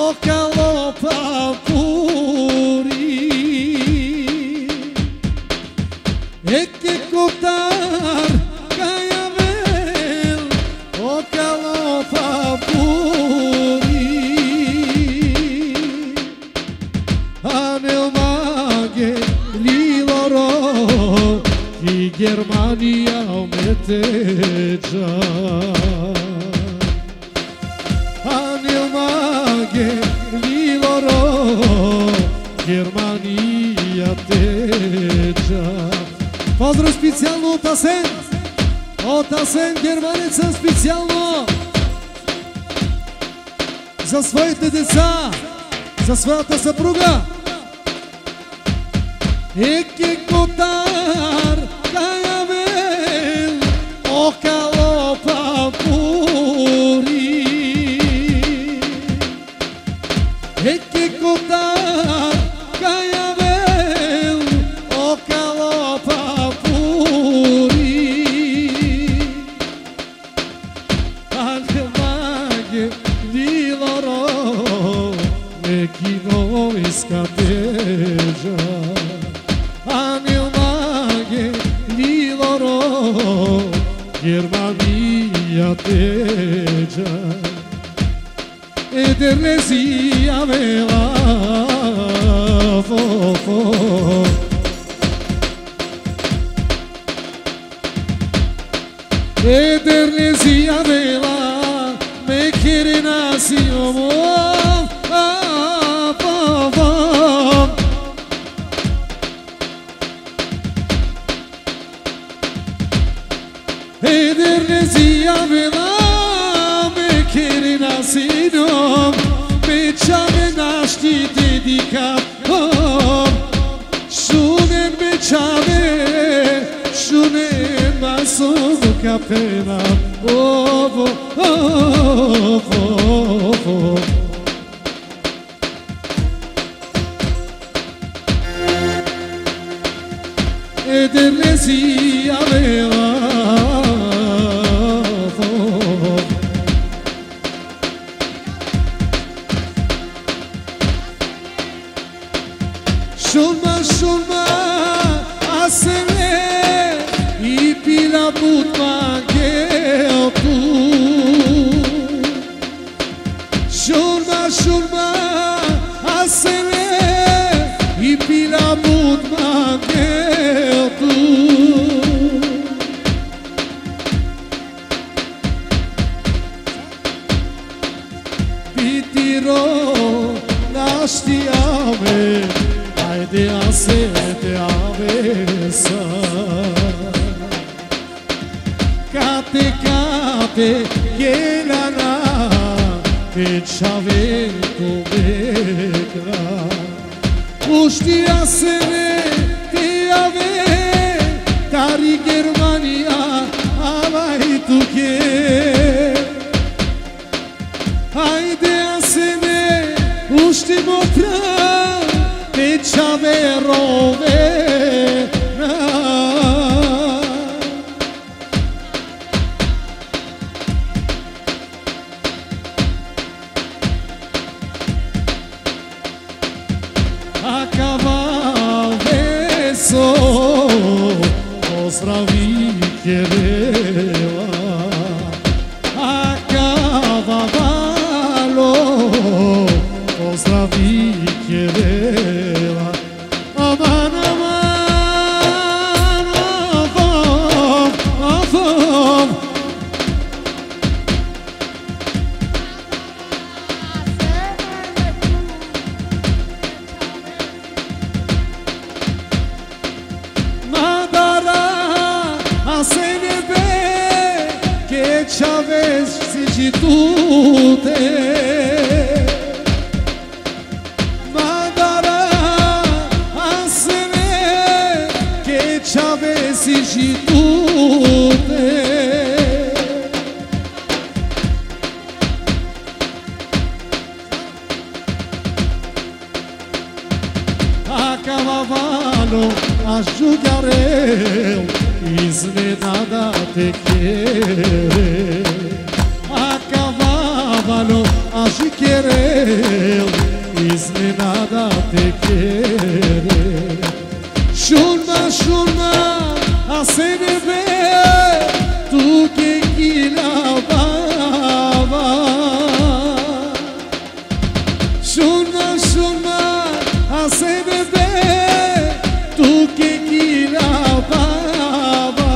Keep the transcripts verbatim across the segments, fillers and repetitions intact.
o calopa puri e che cotar cayavel o calopa puri anel mage liloro ki Germania umeteja Liloro, Germania teča. Pozdrav specijalno od Asen, od Asen Germanica specijalno za своите деца, за своята съпруга. Еке котар каявел, окалопа пури. Eke kotar kayavel o calopa puri Almage liloro nekino iskateja Almage liloro Germania teja Ederlezia vela fo fo Ederlezia vela me quiere nasiomo fo fo Ederlezia vela me quiere nasiomo Beçame naşti dedikam Şunen beçame Şunen masum kapena Ovo, ovo, ovo Ederlezi aveva Şulma şulma asene ipila mutma geltu Şulma şulma asene ipila mutma geltu Pitiro naştiyame Haydi asete avesa Kate kate gelana Peçave tu bekra Uști asene te ave Tari Germania avai tu che Haydi asene uști mopra Peçave rovena Akaval veso Pozdravi kjerela Akavavalo Pozdravi kjerela Aman aman Avam Avam Madara asenebe Che c'avessi tutte C'avessi tutte A cavallo a giocare iznenada te quiere A cavallo a giocare kere Shurma, shurma, asene be Tu ke kila baba Shurma, shurma, asene be Tu ke kila baba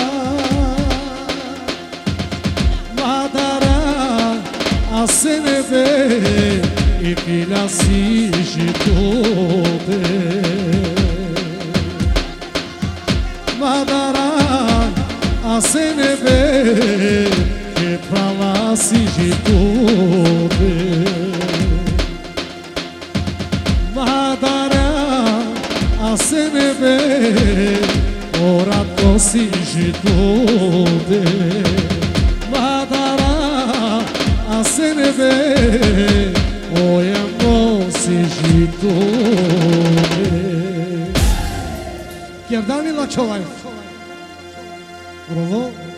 Madara asene be E kila si jitobe Madara asene be E prava si jitobe Madara asene be Ora si jitobe Madara asene be Oyamo si jitobe Gerdani la çolay Bravo